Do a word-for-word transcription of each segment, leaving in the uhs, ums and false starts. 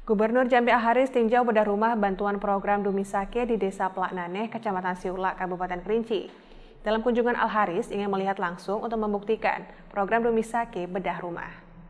Gubernur Jambi Al-Haris tinjau bedah rumah bantuan program Dumisake di Desa Plaknaneh, Kecamatan Siulak, Kabupaten Kerinci. Dalam kunjungan Al-Haris ingin melihat langsung untuk membuktikan program Dumisake bedah rumah.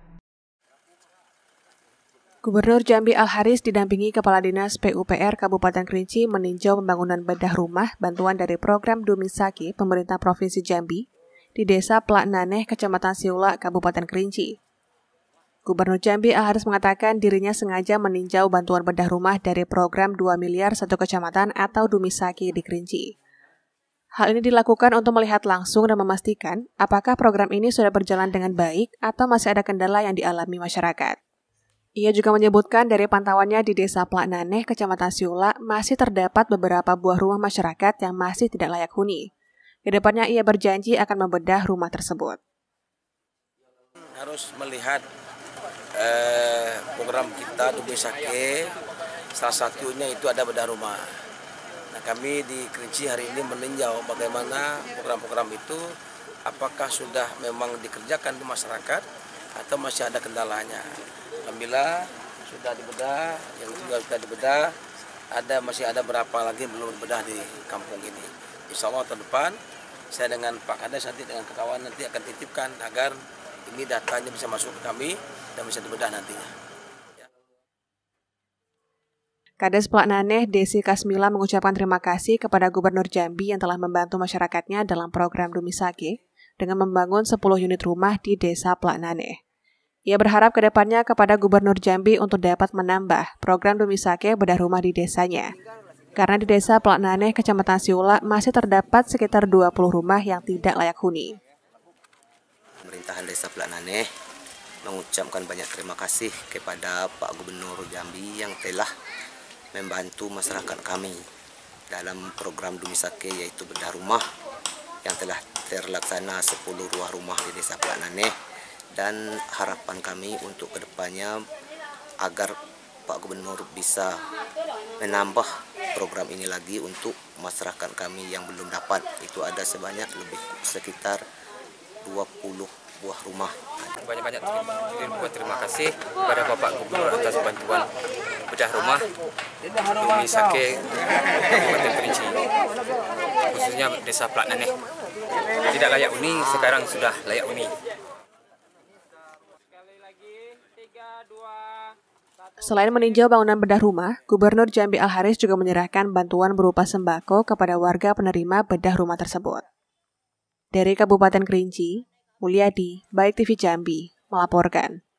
Gubernur Jambi Al-Haris didampingi Kepala Dinas P U P R Kabupaten Kerinci meninjau pembangunan bedah rumah bantuan dari program Dumisake Pemerintah Provinsi Jambi di Desa Plaknaneh, Kecamatan Siulak, Kabupaten Kerinci. Gubernur Jambi Al-Haris mengatakan dirinya sengaja meninjau bantuan bedah rumah dari program dua miliar satu kecamatan atau Dumisake di Kerinci. Hal ini dilakukan untuk melihat langsung dan memastikan apakah program ini sudah berjalan dengan baik atau masih ada kendala yang dialami masyarakat. Ia juga menyebutkan dari pantauannya di Desa Plaknaneh, Kecamatan Siulak, masih terdapat beberapa buah rumah masyarakat yang masih tidak layak huni. Kedepannya ia berjanji akan membedah rumah tersebut. Harus melihat Eh, program kita Dumisake, salah satunya itu ada bedah rumah. Nah, kami di Kerinci hari ini meninjau bagaimana program-program itu, apakah sudah memang dikerjakan di masyarakat atau masih ada kendalanya. Alhamdulillah sudah dibedah, yang juga sudah dibedah, ada masih ada berapa lagi belum dibedah di kampung ini. Insya Allah tahun depan saya dengan Pak Kades nanti dengan kawan nanti akan titipkan agar ini datanya bisa masuk ke kami dan bisa dibedah nantinya. Kades Plaknaneh, Desi Kasmila mengucapkan terima kasih kepada Gubernur Jambi yang telah membantu masyarakatnya dalam program Dumisake dengan membangun sepuluh unit rumah di Desa Plaknaneh. Ia berharap ke depannya kepada Gubernur Jambi untuk dapat menambah program Dumisake bedah rumah di desanya. Karena di Desa Plaknaneh, Kecamatan Siulak masih terdapat sekitar dua puluh rumah yang tidak layak huni. Pemerintahan Desa Plaknaneh mengucapkan banyak terima kasih kepada Pak Gubernur Jambi yang telah membantu masyarakat kami dalam program Dumisake yaitu bedah rumah yang telah terlaksana sepuluh buah rumah di Desa Plaknaneh, dan harapan kami untuk kedepannya agar Pak Gubernur bisa menambah program ini lagi untuk masyarakat kami yang belum dapat. Itu ada sebanyak lebih sekitar dua puluh buah rumah. Banyak-banyak terima, terima kasih kepada Bapak Gubernur atas bantuan bedah rumah Dumisake Kabupaten Kerinci, khususnya Desa Plaknaneh. Tidak layak huni, sekarang sudah layak huni. Selain meninjau bangunan bedah rumah, Gubernur Jambi Al-Haris juga menyerahkan bantuan berupa sembako kepada warga penerima bedah rumah tersebut. Dari Kabupaten Kerinci, Mulyadi, Baik T V Jambi, melaporkan.